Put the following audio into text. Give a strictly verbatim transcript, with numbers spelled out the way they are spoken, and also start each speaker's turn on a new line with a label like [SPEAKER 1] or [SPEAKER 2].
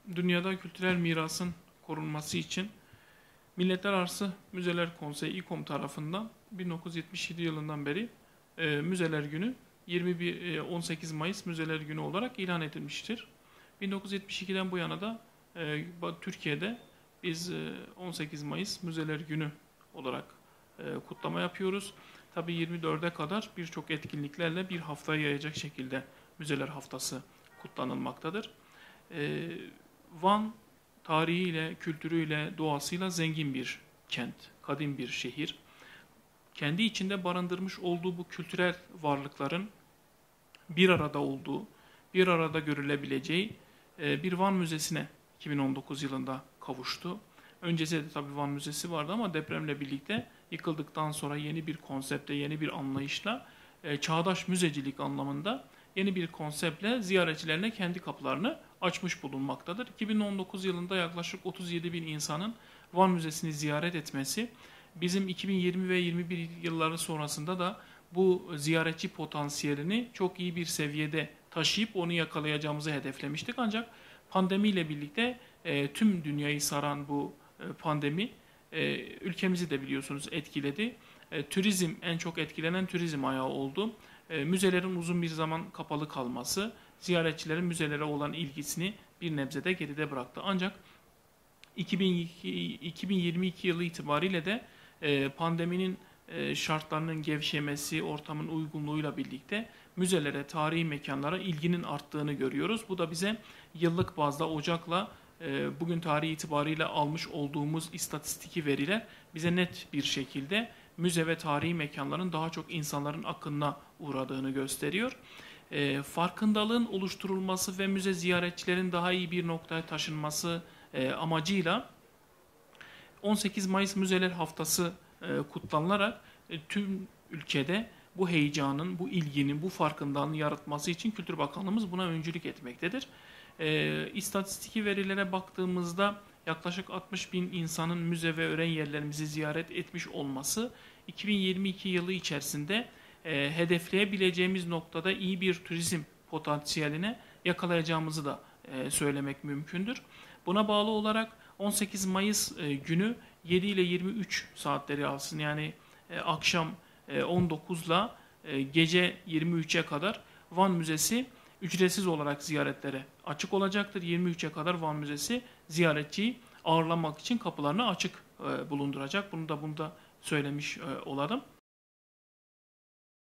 [SPEAKER 1] dünyada kültürel mirasın korunması için Milletler Arası Müzeler Konseyi İKOM tarafından bin dokuz yüz yetmiş yedi yılından beri e, Müzeler Günü yirmi bir e, on sekiz Mayıs Müzeler Günü olarak ilan edilmiştir. bin dokuz yüz yetmiş ikiden bu yana da e, Türkiye'de biz e, on sekiz Mayıs Müzeler Günü olarak e, kutlama yapıyoruz. Tabii yirmi dörde kadar birçok etkinliklerle bir haftaya yayacak şekilde Müzeler Haftası kutlanılmaktadır. E, Van tarihiyle, kültürüyle, doğasıyla zengin bir kent, kadim bir şehir. Kendi içinde barındırmış olduğu bu kültürel varlıkların bir arada olduğu, bir arada görülebileceği bir Van Müzesi'ne iki bin on dokuz yılında kavuştu. Öncesinde de tabii Van Müzesi vardı ama depremle birlikte yıkıldıktan sonra yeni bir konsepte, yeni bir anlayışla, çağdaş müzecilik anlamında yeni bir konseptle ziyaretçilerine kendi kapılarını açmış bulunmaktadır. iki bin on dokuz yılında yaklaşık otuz yedi bin insanın Van Müzesi'ni ziyaret etmesi, bizim iki bin yirmi ve yirmi bir yılları sonrasında da bu ziyaretçi potansiyelini çok iyi bir seviyede taşıyıp onu yakalayacağımızı hedeflemiştik. Ancak pandemiyle birlikte e, tüm dünyayı saran bu e, pandemi e, ülkemizi de biliyorsunuz etkiledi. E, turizm en çok etkilenen turizm ayağı oldu. E, müzelerin uzun bir zaman kapalı kalması, ziyaretçilerin müzelere olan ilgisini bir nebzede geride bıraktı. Ancak iki bin yirmi iki yılı itibariyle de e, pandeminin e, şartlarının gevşemesi, ortamın uygunluğuyla birlikte müzelere, tarihi mekanlara ilginin arttığını görüyoruz. Bu da bize yıllık bazda Ocak'la e, bugün tarihi itibariyle almış olduğumuz istatistiki veriler bize net bir şekilde müze ve tarihi mekanların daha çok insanların akınına uğradığını gösteriyor. E, farkındalığın oluşturulması ve müze ziyaretçilerin daha iyi bir noktaya taşınması e, amacıyla on sekiz Mayıs Müzeler Haftası e, kutlanılarak e, tüm ülkede bu heyecanın, bu ilginin, bu farkındalığın yaratması için Kültür Bakanlığımız buna öncülük etmektedir. E, istatistiki verilere baktığımızda yaklaşık altmış bin insanın müze ve öğren yerlerimizi ziyaret etmiş olması iki bin yirmi iki yılı içerisinde e, hedefleyebileceğimiz noktada iyi bir turizm potansiyeline yakalayacağımızı da e, söylemek mümkündür. Buna bağlı olarak on sekiz Mayıs e, günü yedi ile yirmi üç saatleri alsın, yani e, akşam e, on dokuz ile e, gece yirmi üçe kadar Van Müzesi ücretsiz olarak ziyaretlere açık olacaktır. yirmi üçe kadar Van Müzesi ziyaretçiyi ağırlamak için kapılarını açık e, bulunduracak. Bunu da bunu da söylemiş e, olalım.